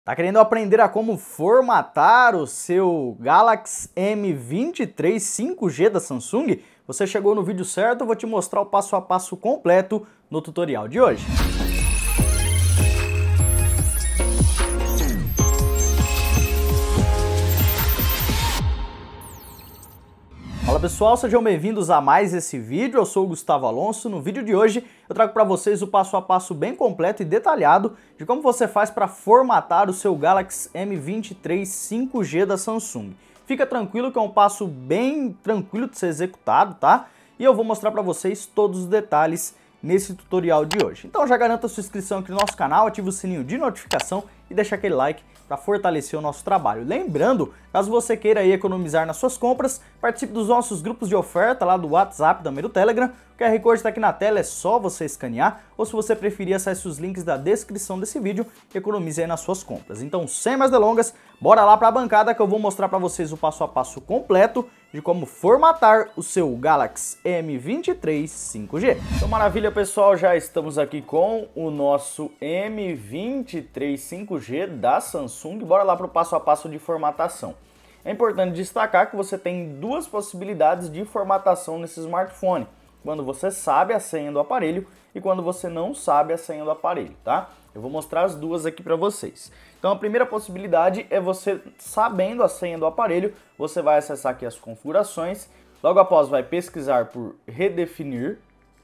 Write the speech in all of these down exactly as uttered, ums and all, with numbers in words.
Tá querendo aprender a como formatar o seu Galaxy M vinte e três cinco G da Samsung? Você chegou no vídeo certo, eu vou te mostrar o passo a passo completo no tutorial de hoje. Fala pessoal, sejam bem-vindos a mais esse vídeo, eu sou o Gustavo Alonso. No vídeo de hoje eu trago para vocês o passo a passo bem completo e detalhado de como você faz para formatar o seu Galaxy M vinte e três cinco G da Samsung. Fica tranquilo que é um passo bem tranquilo de ser executado, tá? E eu vou mostrar para vocês todos os detalhes nesse tutorial de hoje. Então já garanta a sua inscrição aqui no nosso canal, ativa o sininho de notificação e deixa aquele like para fortalecer o nosso trabalho. Lembrando, caso você queira aí economizar nas suas compras, participe dos nossos grupos de oferta lá do WhatsApp, também do Telegram. O Q R Code está aqui na tela, é só você escanear, ou se você preferir, acesse os links da descrição desse vídeo e economize aí nas suas compras. Então, sem mais delongas, bora lá para a bancada que eu vou mostrar para vocês o passo a passo completo de como formatar o seu Galaxy M vinte e três cinco G. Então, maravilha pessoal, já estamos aqui com o nosso M vinte e três cinco G da Samsung. Bora lá para o passo a passo de formatação. É importante destacar que você tem duas possibilidades de formatação nesse smartphone, quando você sabe a senha do aparelho e quando você não sabe a senha do aparelho, tá? Eu vou mostrar as duas aqui para vocês. Então a primeira possibilidade é você sabendo a senha do aparelho, você vai acessar aqui as configurações, logo após vai pesquisar por redefinir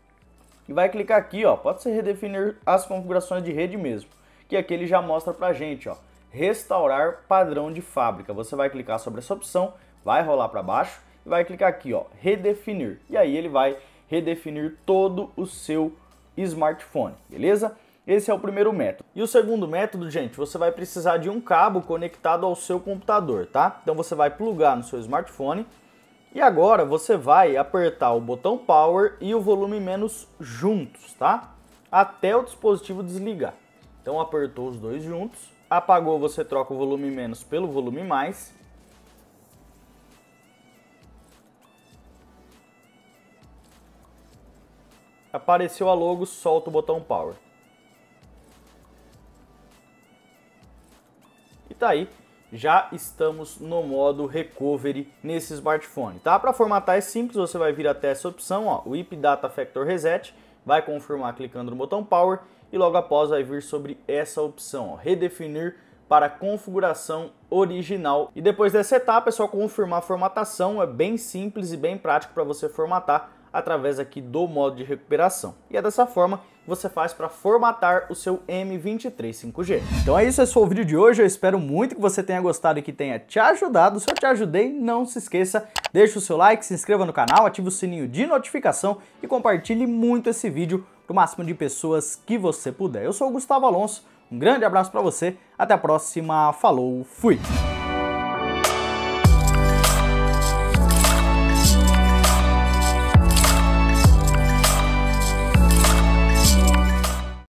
e vai clicar aqui, ó, pode ser redefinir as configurações de rede mesmo, que aqui ele já mostra pra gente, ó, restaurar padrão de fábrica. Você vai clicar sobre essa opção, vai rolar para baixo e vai clicar aqui, ó, redefinir. E aí ele vai redefinir todo o seu smartphone, beleza? Esse é o primeiro método. E o segundo método, gente, você vai precisar de um cabo conectado ao seu computador, tá? Então você vai plugar no seu smartphone e agora você vai apertar o botão Power e o volume menos juntos, tá? Até o dispositivo desligar. Então apertou os dois juntos, apagou, você troca o volume menos pelo volume mais. Apareceu a logo, solta o botão Power. E tá aí, já estamos no modo Recovery nesse smartphone, tá? Para formatar é simples, você vai vir até essa opção, ó, o I P Data Factor Reset, vai confirmar clicando no botão Power e logo após vai vir sobre essa opção, ó, redefinir para configuração original. E depois dessa etapa é só confirmar a formatação, é bem simples e bem prático para você formatar através aqui do modo de recuperação. E é dessa forma que você faz para formatar o seu M vinte e três cinco G. Então é isso, esse foi o vídeo de hoje, eu espero muito que você tenha gostado e que tenha te ajudado. Se eu te ajudei, não se esqueça, deixa o seu like, se inscreva no canal, ative o sininho de notificação e compartilhe muito esse vídeo para o máximo de pessoas que você puder. Eu sou o Gustavo Alonso, um grande abraço para você, até a próxima, falou, fui!